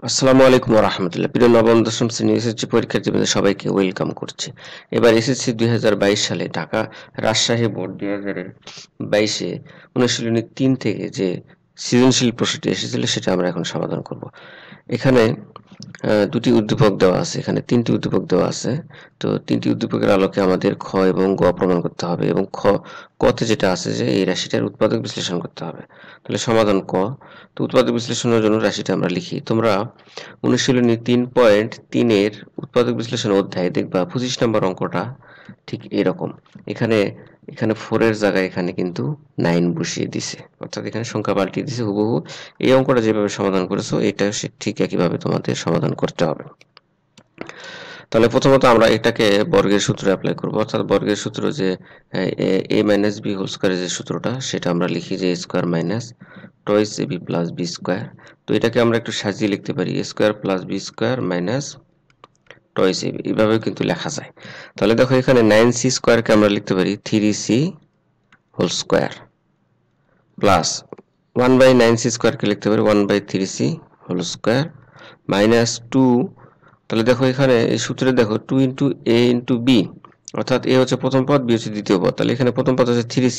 আসসালামু আলাইকুম ওয়া রাহমাতুল্লাহ। প্রিয় নবম দশম শ্রেণীর এসএসসি পরীক্ষার্থীদের সবাইকে ওয়েলকাম করছি। এবার এসএসসি 2022 সালে ঢাকা রাজশাহী বোর্ড 2022 অনুশীলনী 3 থেকে যে সৃজনশীল প্রশ্নটি এসেছিল সেটা আমরা এখন সমাধান করব। এখানে দুটি উদ্দীপক দেওয়া আছে, এখানে তিনটি উদ্দীপক দেওয়া আছে। তো তিনটি উদ্দীপকের আলোকে আমাদের খ এবং গ প্রমাণ করতে হবে এবং কতে যেটা আছে যে এই রাশিটার উৎপাদক বিশ্লেষণ করতে হবে। তাহলে সমাধান ক। তো উৎপাদক বিশ্লেষণের জন্য রাশিটা আমরা লিখি। তোমরা অনুশীলনী 3.3 এর উৎপাদক বিশ্লেষণ অধ্যায়ে দেখবা 25 নম্বর অঙ্কটা ঠিক এরকম। এখানে এখানে 4 এর জায়গায় এখানে কিন্তু 9 বসিয়ে দিছে, অর্থাৎ এখানে সংখ্যা পাল্টিয়ে দিছে হুবহু। এই অঙ্কটা যেভাবে সমাধান করেছো এটা ঠিক একইভাবে তোমাদের সমাধান করতে হবে। তাহলে প্রথমত আমরা এটাকে বর্গের সূত্রে অ্যাপ্লাই করব, অর্থাৎ বর্গের সূত্র যে a মাইনাস বি হোল স্কয়ারের যে সূত্রটা সেটা আমরা লিখি যে a square minus twice ab plus B square. তো এটাকে আমরা একটু সাজিয়ে লিখতে পারি a square plus B square minus twice ab, এইভাবে কিন্তু লেখা যায়। তাহলে দেখো এখানে 9c স্কয়ারকে আমরা লিখতে পারি 3c whole square plus 1/9c স্কয়ারকে লিখতে পারি 1/3c হোল স্কয়ার মাইনাস 2। তাহলে দেখো এখানে এই সূত্রে দেখো 2 ইন্টু এ ইন্টু বি, অর্থাৎ এ হচ্ছে প্রথম পদ, বি হচ্ছে দ্বিতীয় পদ। তাহলে এখানে প্রথম পদ হচ্ছে 3c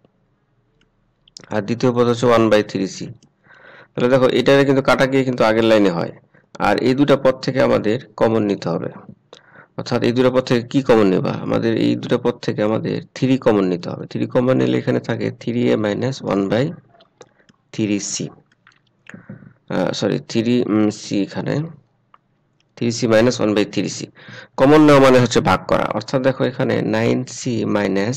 আর দ্বিতীয় পদ হচ্ছে 1/3c। তাহলে দেখো এটা কিন্তু কাটা গিয়ে কিন্তু আগের লাইনে হয়, আর এই দুটো পদ থেকে আমাদের কমন নিতে হবে। অর্থাৎ এই দুটো পদ থেকে কি কমন নেবা, আমাদের এই দুটো পদ থেকে আমাদের 3 কমন নিতে হবে। 3 কমন নিলে এখানে থাকে 3a minus 1/3c, sorry 3c, এখানে 3c মাইনাস 1/3c কমন নেওয়া মানে হচ্ছে ভাগ করা। অর্থাৎ দেখো এখানে 9c মাইনাস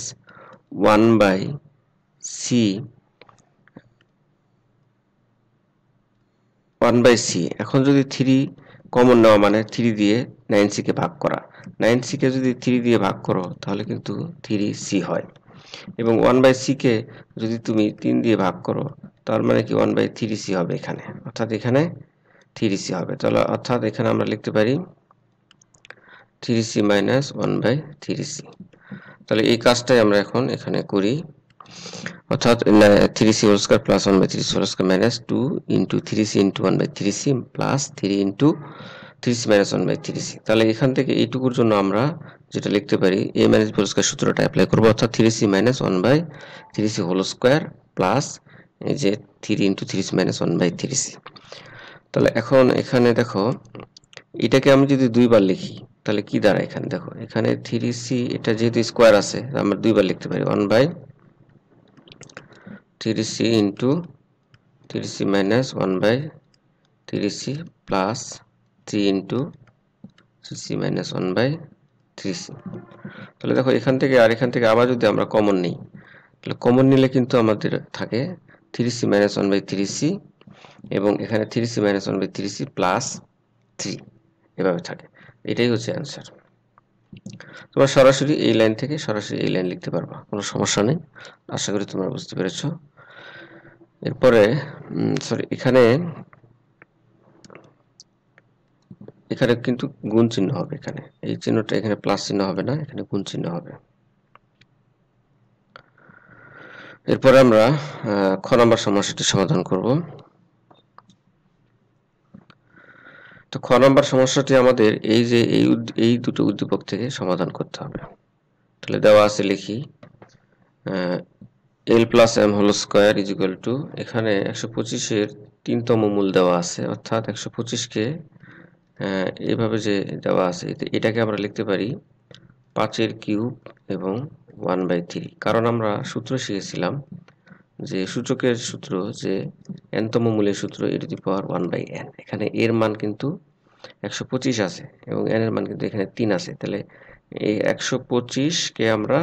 1/c এখন যদি 3 কমন নেওয়া মানে 3 দিয়ে 9c কে ভাগ করা। 9c কে যদি 3 দিয়ে ভাগ করো তাহলে কিন্তু 3c হয়, এবং 1/c কে যদি তুমি 3 দিয়ে ভাগ করো তার মানে কি 1/3c হবে এখানে, অর্থাৎ এখানে 3c হবে। তাহলে অর্থাৎ এখানে আমরা লিখতে পারি 3c মাইনাস 1/3c। তাহলে এই কাজটাই আমরা এখন এখানে করি, অর্থাৎ 3c whole square plus 1/3c whole square minus 2 into 3c into 1/3c plus 3 into 3c minus 1/3c। তাহলে এখান থেকে এইটুকুর জন্য আমরা যেটা লিখতে পারি a minus b whole square সূত্রটা অ্যাপ্লাই করব, অর্থাৎ 3c minus 1/3c whole square plus এই যে 3 ইন্টু 3c মাইনাস 1/3c। তাহলে এখন এখানে দেখো এটাকে আমি যদি দুইবার লিখি তাহলে কি দাঁড়ায়, এখানে দেখো এখানে 3c এটা যেহেতু স্কয়ার আছে আমরা দুইবার লিখতে পারি 1/3c into 3c minus 1/3c plus 3 into 3c minus 1/3c। তাহলে দেখো এখান থেকে আর এখান থেকে আবার যদি আমরা কমন নিই তাহলে কমন নিলে কিন্তু আমাদের থাকে 3c মাইনাস 1/3c এবং এখানে 3c মাইনাস 1/3c প্লাস 3 এভাবে থাকে। এটাই হচ্ছে অ্যান্সার। তোমরা সরাসরি এই লাইন থেকে সরাসরি এই লাইন লিখতে পারবা, কোনো সমস্যা নেই। আশা করি তোমরা বুঝতে পেরেছো। এরপরে সরি এখানে কিন্তু গুণ চিহ্ন হবে, এখানে এই চিহ্নটা এখানে প্লাস চিহ্ন হবে না, এখানে গুণ চিহ্ন হবে। এরপরে আমরা খ নম্বর সমস্যাটি সমাধান করব। তো খ নম্বর সমস্যাটি আমাদের এই যে এই দুটো উদ্দীপক থেকে সমাধান করতে হবে। তাহলে দেওয়া আছে লিখি l plus m whole square is equal to, এখানে 125 এর 3তম মূল দেওয়া আছে, অর্থাৎ 125 কে এভাবে যে দেওয়া আছে এটাকে আমরা লিখতে পারি 5 এর কিউব এবং 1/3, কারণ আমরা সূত্র শিখেছিলাম যে সূচকের সূত্র যে n তম মূলের সূত্র e to the power 1/n। এখানে এর মান কিন্তু 125 আছে এবং n এর মান কিন্তু এখানে 3 আছে। তাহলে এই 125 কে আমরা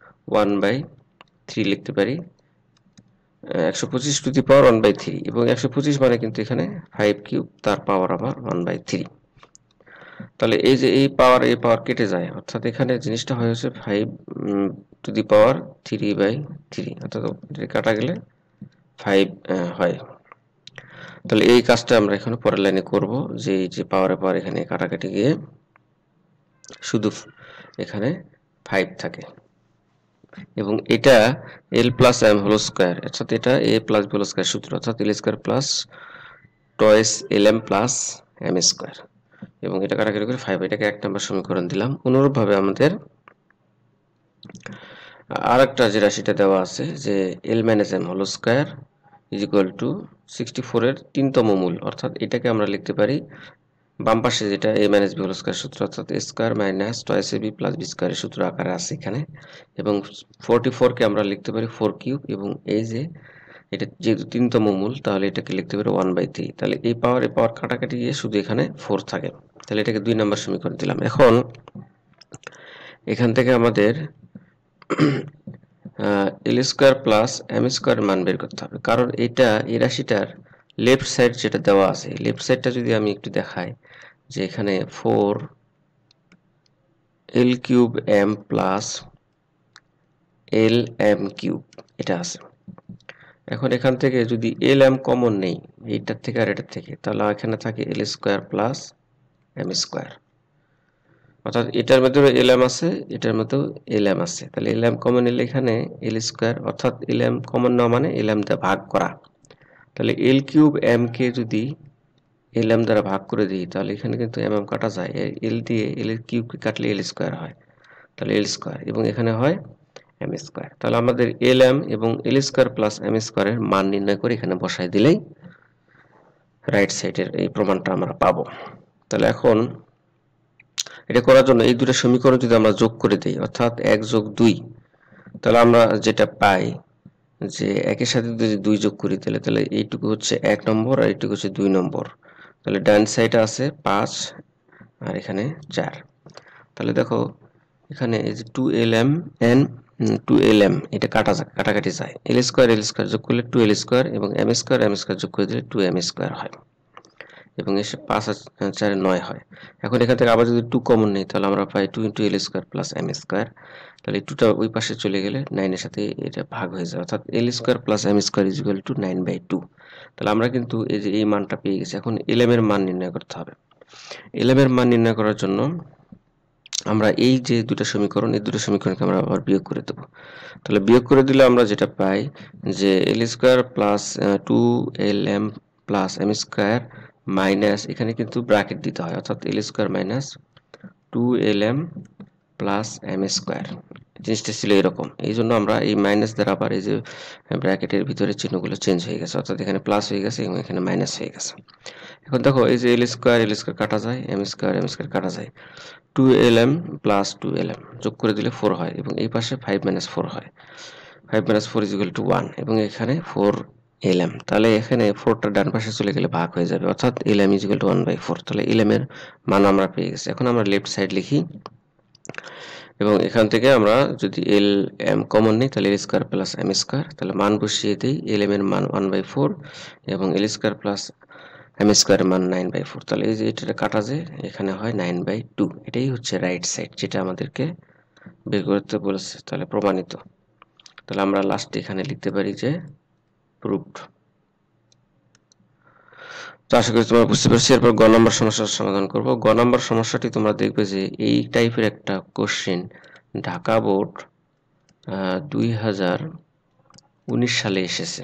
1/3 লিখতে পারি, 125 টু দি পাওয়ার 1/3, এবং 125 মানে কিন্তু এখানে 5 কিউব তার পাওয়ার আবার 1/3। তাহলে এই যে এই পাওয়ার কেটে যায়, অর্থাৎ এখানে জিনিসটা হয় হচ্ছে 5 টু দি পাওয়ার 3/3, অর্থাৎ এটা কাটা গেলে 5 হয়। তাহলে এই কাজটা আমরা এখানে পরের লাইনে করব, যে এই যে পাওয়ার এখানে কাটাকাটি গিয়ে শুধু এখানে 5 থাকে, এবং এটা l plus m whole square, অর্থাৎ এটা a plus b whole square সূত্র, অর্থাৎ l square plus twice lm plus M square, এবং এটা কাটাকাটি করে 5, এটাকে 1 নম্বর সমীকরণ দিলাম। অনুরূপভাবে আমাদের আরেকটা যে রাশিটা দেওয়া আছে যে L minus M whole square is equal to 64 এর 3তম মূল, অর্থাৎ এটাকে আমরা লিখতে পারি বাম পাশে যেটা a minus B whole square সূত্র, অর্থাৎ a square minus twice ab plus B স্কয়ারের সূত্র আকারে আছে এখানে, এবং 44 কে আমরা লিখতে পারি 4 কিউব, এবং এই যে এটা যেহেতু 3তম মূল তাহলে এটাকে লিখতে পারি 1/3। তাহলে এই পাওয়ার কাটাকাটি গিয়ে শুধু এখানে 4 থাকে, তাহলে এটাকে 2 নম্বর সমীকরণ দিলাম। এখন এখান থেকে আমাদের L square plus M square মান বের করতে হবে, কারণ এটা এই রাশিটার লেফট সাইড যেটা দেওয়া আছে, লেফট সাইডটা যদি আমি একটু দেখাই যে এখানে 4 L cube M plus L M cube এটা আছে। এখন এখান থেকে যদি এল এম কমন নেই এইটার থেকে আর এটার থেকে, তাহলে এখানে থাকে L square plus M square, অর্থাৎ এটার মধ্যে এল এম আছে, এটার মধ্যেও এল এম আছে, তাহলে এল এম কমন নিলে এখানে এল স্কোয়ার, অর্থাৎ এল এম কমন না মানে এল এম দ্বারা ভাগ করা, তাহলে এল কিউব এম কে যদি এল এম দ্বারা ভাগ করে দিই তাহলে এখানে কিন্তু এম এম কাটা যায়, এল দিয়ে এল কিউবকে কাটলে এল স্কোয়ার হয়, তাহলে এল স্কোয়ার, এবং এখানে হয় এম স্কোয়ার। তাহলে আমাদের এল এম এবং এল স্কোয়ার প্লাস এম স্কোয়ারের মান নির্ণয় করে এখানে বসাই দিলেই রাইট সাইডের এই প্রমাণটা আমরা পাবো। তাহলে এখন এটা করার জন্য এই দুটো সমীকরণ যদি আমরা যোগ করে দিই, অর্থাৎ 1 যোগ 2, তাহলে আমরা যেটা পাই যে একের সাথে যদি 2 যোগ করি তাহলে এইটুকু হচ্ছে 1 নম্বর আর এইটুকু হচ্ছে 2 নম্বর, তাহলে ডান সাইডে আছে 5 আর এখানে 4। তাহলে দেখো এখানে এই যে 2lm n 2lm এটা কাটাকাটি যায়, l স্কয়ার যোগ করলে 2l স্কয়ার, এবং m স্কয়ার যোগ করে দিলে 2m স্কয়ার হয়, এবং এসে 5 আর 4 9 হয়। এখন এখান থেকে আবার যদি 2 কমন নেই তাহলে আমরা পাই 2 * l square plus m square, তাহলে 2টা ওই পাশে চলে গেলে 9 এর সাথে এটা ভাগ হয়ে যায়, অর্থাৎ l square plus m square = 9/2। তাহলে আমরা কিন্তু এই যে এই মানটা পেয়ে গেছি। এখন lm এর মান নির্ণয় করতে হবে। lm এর মান নির্ণয় করার জন্য আমরা এই যে দুটো সমীকরণ, এই দুটো সমীকরণকে আমরা আবার বিয়োগ করে দেব। তাহলে বিয়োগ করে দিলে আমরা যেটা পাই যে l square plus 2lm plus m square minus, এখানে কিন্তু ব্র্যাকেট দিতে হয়, অর্থাৎ l square minus 2lm plus m square, জিনিসটা ছিল এরকম। এই জন্য আমরা এই মাইনাস দ্বারা আবার এই যে ব্র্যাকেটের ভিতরে চিহ্নগুলো চেঞ্জ হয়ে গেছে, অর্থাৎ এখানে প্লাস হয়ে গেছে এবং এখানে মাইনাস হয়ে গেছে। এখন দেখো এই যে l স্কয়ার কাটা যায়, m স্কয়ার কাটা যায়, 2lm প্লাস 2lm যোগ করে দিলে 4 হয়, এবং এই পাশে 5 - 4 হয়, 5 - 4 = 1, এবং এখানে 4lm, তাহলে এখানে 4টা ডান পাশে চলে গেলে ভাগ হয়ে যাবে, অর্থাৎ lm = 1/4। তাহলে lm এর মান আমরা পেয়ে গেছি। এখন আমরা লেফট সাইড লিখি, এবং এখান থেকে আমরা যদি lm কমন নিই তাহলে l square plus m square, তাহলে মান বসিয়ে দিই, lm এর মান 1/4 এবং l square plus m square এর মান 9/4, তাহলে এই যে এটা কাটা যায়, এখানে হয় 9/2। এটাই হচ্ছে রাইট সাইড যেটা আমাদেরকে বের করতে বলেছে, তাহলে প্রমাণিত। তাহলে আমরা লাস্টে এখানে লিখতে পারি যে প্রুভড। তো আশা করি তোমরা বুঝতে পারছো। এরপর গ নম্বর সমস্যার সমাধান করব। গ নম্বর সমস্যাটি তোমরা দেখবে যে এই টাইপের একটা কোশ্চেন ঢাকা বোর্ড 2019 সালে এসেছে।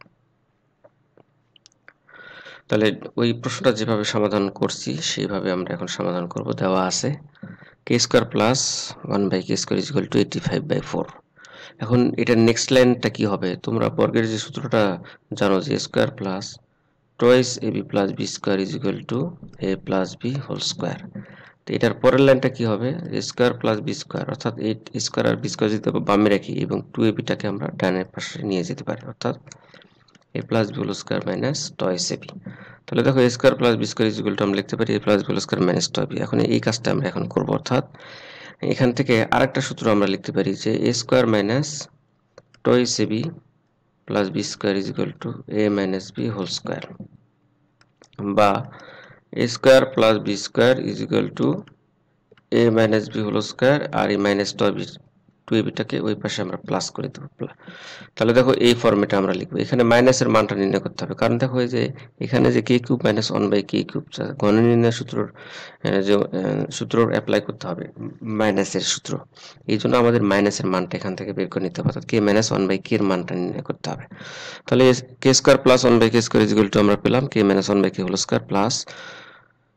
তাহলে ওই প্রশ্নটা যেভাবে সমাধান করছি সেইভাবে আমরা এখন সমাধান করব। দেওয়া আছে k² প্লাস 1/k² = 85/4। এখন এটার নেক্সট লাইনটা কি হবে? তোমরা বর্গের যে সূত্রটা জানো যে square plus twice ab plus b square = a plus b whole square. তো এটার পরের লাইনটা কি হবে? স্কয়ার প্লাস বি স্কয়ার, অর্থাৎ এই স্কয়ার আর বি স্কয়ার যদি বামে রাখি এবং 2ab টাকে আমরা ডানের পাশে নিয়ে যেতে পারি, অর্থাৎ a plus b whole square minus twice ab। তাহলে দেখো a square plus b square = আমরা লিখতে পারি a plus b whole square minus twice b। এখন এই কাজটা আমরা এখন করব, অর্থাৎ এখান থেকে আরেকটা সূত্র আমরা লিখতে পারি যে a square minus twice ab plus b square = a minus b whole square, বা a square plus b square = a minus b whole square, আর এই মাইনাস 2ab টাকে ওই পাশে আমরা প্লাস করে দেব। তাহলে দেখো এই ফরম্যাটে আমরা লিখব। এখানে মাইনাসের মানটা নির্ণয় করতে হবে, কারণ দেখো এই যে এখানে যে k³ - 1/k³ ঘন নির্ণয় সূত্র অ্যাপ্লাই করতে হবে, মাইনাসের সূত্র। এই জন্য আমাদের মাইনাসের মানটা এখান থেকে বের করে নিতে হবে, অর্থাৎ k - 1/k এর মানটা নির্ণয় করতে হবে। তাহলে k² প্লাস 1/k² = আমরা পেলাম k - 1/k whole square plus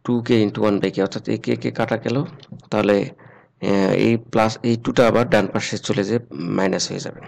2k into 1/k, অর্থাৎ এই কে কাটা গেল, তাহলে এই প্লাস এই 2টা আবার ডান পাশে চলে যে মাইনাস হয়ে যাবে।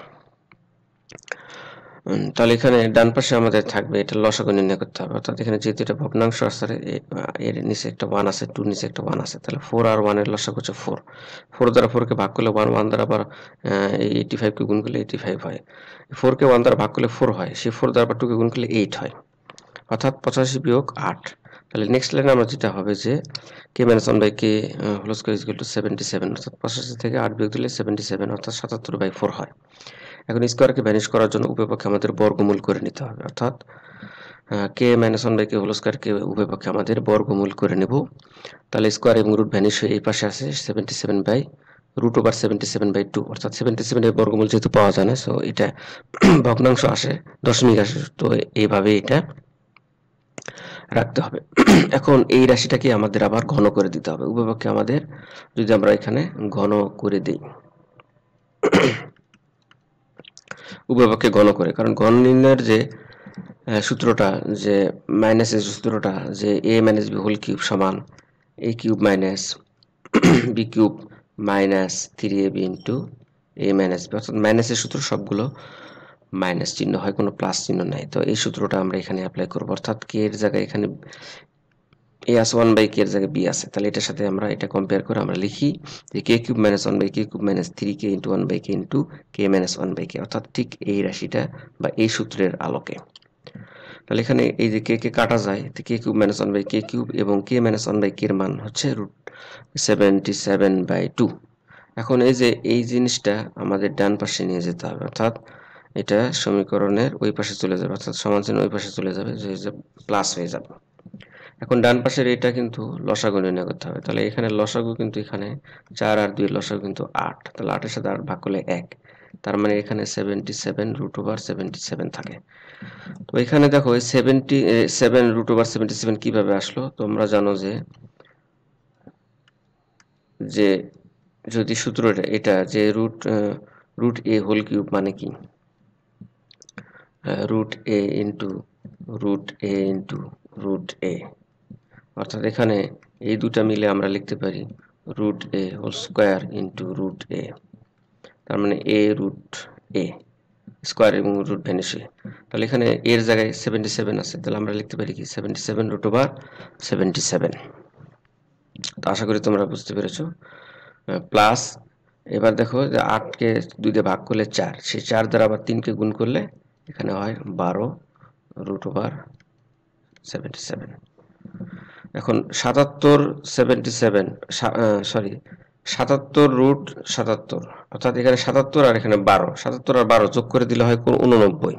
তাহলে এখানে ডান পাশে আমাদের থাকবে, এটা লসাগু নির্ণয় করতে হবে, অর্থাৎ এখানে যেহেতু এটা ভগ্নাংশ আছে, এর নিচে একটা 1 আছে, 2 নিচে একটা 1 আছে, তাহলে 4 আর 1 এর লসাগু হচ্ছে 4। 4 দ্বারা 4 কে ভাগ করলে 1, 1 দ্বারা আবার এই 85 কে গুণ করলে 85 হয়। 4 কে 1 দ্বারা ভাগ করলে 4 হয়, সেই 4 দ্বারা আবার 2 কে গুণ করলে 8 হয়, অর্থাৎ 85 বিয়োগ 8। তাহলে নেক্সট লাইনে আমরা যেটা হবে যে k - 1/k whole square is equal to 77, অর্থাৎ 85 থেকে 8 বিয়োগ দিলে 77, অর্থাৎ 77/4 হয়। এখন স্কয়ারকে ভ্যানিশ করার জন্য উভয় পক্ষে আমাদের বর্গমূল করে নিতে হবে, অর্থাৎ k - 1/k হোল স্কয়ারকে উভয় পক্ষে আমাদের বর্গমূল করে নেব। তাহলে স্কয়ার এবং রুট ভ্যানিশ হয়ে এই পাশে আসে 77/√77/2, অর্থাৎ 77 এর বর্গমূল যেহেতু পাওয়া যায় না, সো এটা ভগ্নাংশ আসে, দশমিক আসে, তো এইভাবে এটা রাখতে হবে। এখন এই রাশিটাকে আমাদের আবার ঘন করে দিতে হবে, উভয় পক্ষে আমাদের যদি আমরা এখানে ঘন করে দিই, উভয় পক্ষে ঘন করে, কারণ ঘন নির্ণয়ের যে সূত্রটা, যে মাইনাসের সূত্রটা, যে a minus B whole cube সমান a cube minus B cube minus 3ab into a minus B, অর্থাৎ মাইনাসের সূত্র সবগুলো মাইনাস চিহ্ন হয়, কোনো প্লাস চিহ্ন নাই। তো এই সূত্রটা আমরা এখানে অ্যাপ্লাই করব, অর্থাৎ k এর জায়গায় এখানে a আছে, 1/k এর জায়গায় b আছে, তাহলে এটার সাথে আমরা এটা কম্পেয়ার করে আমরা লিখি যে k cube minus 1/k cube minus 3k into 1/k into k minus 1/k, অর্থাৎ ঠিক এই রাশিটা বা এই সূত্রের আলোকে। তাহলে এখানে এই যে কে কাটা যায়, k cube minus 1/k cube এবং k মাইনাস 1/k এর মান হচ্ছে √77/2। এখন এই যে এই জিনিসটা আমাদের ডান পাশে নিয়ে যেতে হবে, অর্থাৎ এটা সমীকরণের ওই পাশে চলে যাবে, অর্থাৎ সমান চিহ্ন ওই পাশে চলে যাবে, যে প্লাস হয়ে যাবে। এখন ডান পাশের এটা কিন্তু লসাগু নির্ণয় করতে হবে, তাহলে এখানে লসাগু কিন্তু এখানে 4 আর 2 এর লসাগু কিন্তু 8, তাহলে 8 এর সাথে 8 ভাগ করলে 1, তার মানে এখানে 77√77 থাকে। তো এখানে দেখো 77√77 কিভাবে আসলো, তোমরা জানো যে যদি সূত্রটা এটা যে রুট a হোল কিউব মানে কি, root a into root a, অর্থাৎ এখানে এই দুটা মিলে আমরা লিখতে পারি root a whole square into root a, তার মানে a রুট a স্কয়ার এবং রুট ভ্যানিশ। তাহলে এখানে এর জায়গায় 77 আছে, তাহলে আমরা লিখতে পারি কি 77√77। তো আশা করি তোমরা বুঝতে পেরেছো। প্লাস এবার দেখো যে 8 কে 2 দিয়ে ভাগ করলে 4, সেই 4 দ্বারা আবার 3 কে গুণ করলে এখানে হয় 12√77। এখন 77 অর্থাৎ এখানে 77 আর এখানে 12, 77 আর 12 যোগ করে দিলে হয় 89।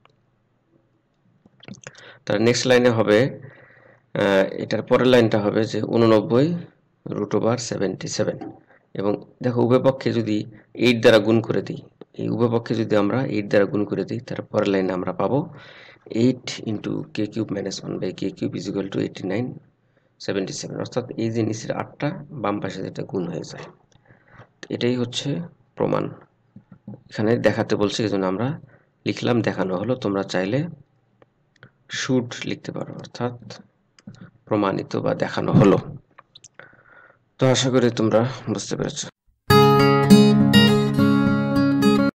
তার নেক্সট লাইনে হবে এটার পরের লাইনটা হবে যে 89√77, এবং দেখো উভয় পক্ষে যদি 8 দ্বারা গুণ করে দিই, এই উভয় পক্ষে যদি আমরা 8 দ্বারা গুণ করে দিই, তার পরের লাইনে আমরা পাবো 8 into k cube minus 1/k cube is equal to 8977, অর্থাৎ এই যে নিচের 8টা বাম পাশে যেটা গুণ হয়ে যায়। এটাই হচ্ছে প্রমাণ, এখানে দেখাতে বলছে, এই জন্য আমরা লিখলাম, দেখানো হলো। তোমরা চাইলে শুড লিখতে পারো, অর্থাৎ প্রমাণিত বা দেখানো হলো। তো আশা করি তোমরা বুঝতে পেরেছো।